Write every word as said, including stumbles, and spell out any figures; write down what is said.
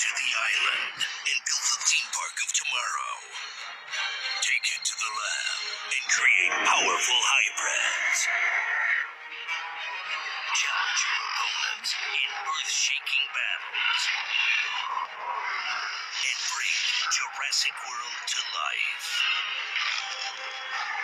to the island and build the theme park of tomorrow. Take it to the lab and create powerful hybrids. Challenge your opponents in earth-shaking battles. And bring Jurassic World to life.